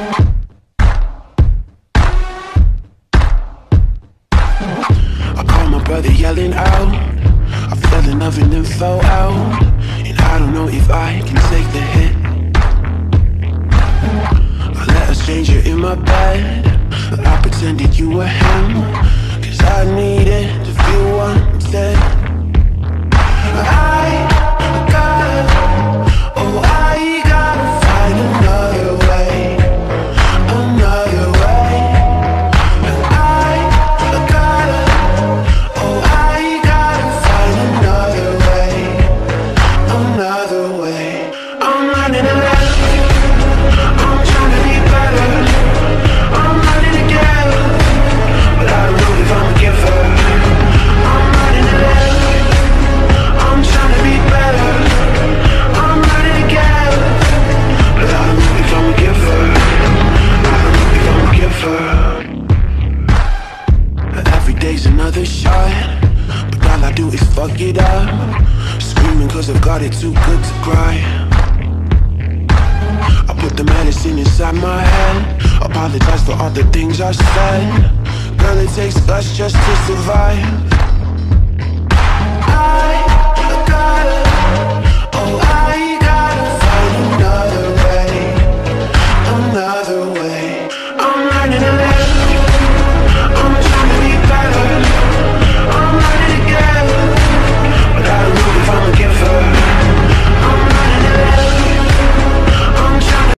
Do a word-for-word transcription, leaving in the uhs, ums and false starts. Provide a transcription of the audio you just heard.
I call my brother yelling out, I'm feeling nothing info out, and I don't know if I can take the hit. I let a stranger in my bed, I pretended you were him, cause I needed to feel wanted. I gotta, oh I gotta find another way, another way. I gotta, oh I gotta find another way, another way. I'm running around, I'm trying to be better, I'm running again, but I don't know if I'm a giver. I'm running around, I'm trying to be better, I'm running again, but I don't know if I'm a giver. I don't know if I'm a giver. Every day's another shot, but all I do is fuck it up. Screaming cause I've got it too good to cry. I put the medicine inside my head, apologize for all the things I said. Girl, it takes guts just to survive. I